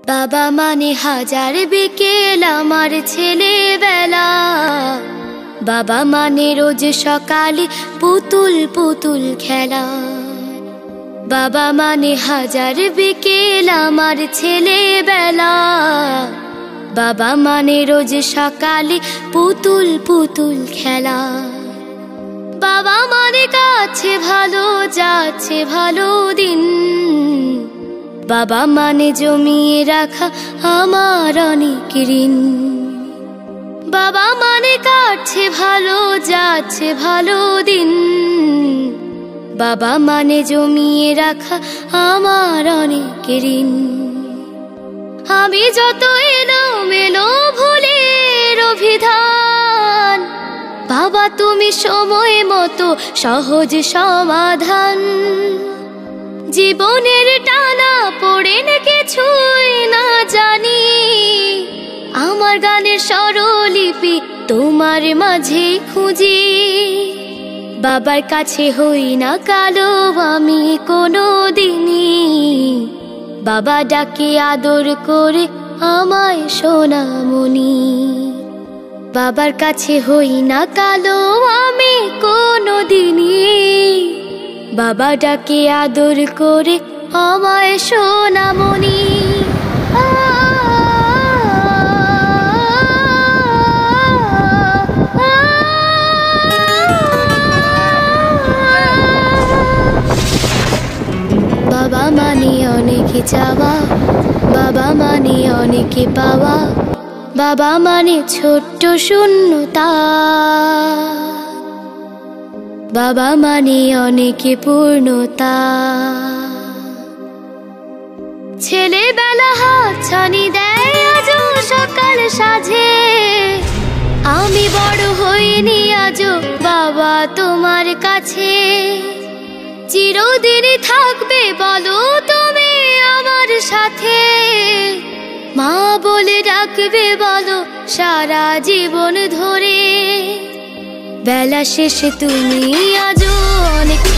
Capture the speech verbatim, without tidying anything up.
বাবা মানে হাজার বিকেল আমার ছেলেবেলা। বাবা মানে রোজ সকালে পুতুল পুতুল খেলা। বাবা মানে হাজার বিকেল আমার ছেলেবেলা। বাবা মানে রোজ সকালে পুতুল পুতুল খেলা। বাবা মানে কাছে ভালো যাচ্ছে ভালো দিন। বাবা মানে জমিয়ে রাখা আমার অনেক ঋণ। বাবা মানে কাটছে ভালো যাচ্ছে ভালো দিন। বাবা মানে জমিয়ে রাখা আমার অনেক ঋণ। আমি যত এলো মেলো ভুলের অভিধান, বাবা তুমি সময় মতো সহজ সমাধান। জীবনের টানা পড়ে না কিছুই না জানি, আমার গানের স্বরলিপি তোমার মাঝে খুঁজি। বাবার কাছে হই না কালো আমি কোনো দিনই, বাবা ডাকে আদর করে আমায় সোনামণি। বাবার কাছে হই না কালো আমি কোনো দিনই, বাবা ডাকে আদর করে আমায় সোনামণি। বাবা মানে অনেক চাওয়া, বাবা মানে অনেক পাওয়া। বাবা মানে ছোট্ট শূন্যতা, বাবা মানে অনেক পূর্ণতা। ছেলেবেলা হাত ছানি দেয় আজও সকাল সাজে। আমি বড় হইনি আজও বাবা তোমার কাছে। চিরদিনই থাকবে বলো তুমি আমার সাথে, মা বলে ডাকবে বলো সারা জীবন ধরে। বেলা শেষে তুমি আজও অনেক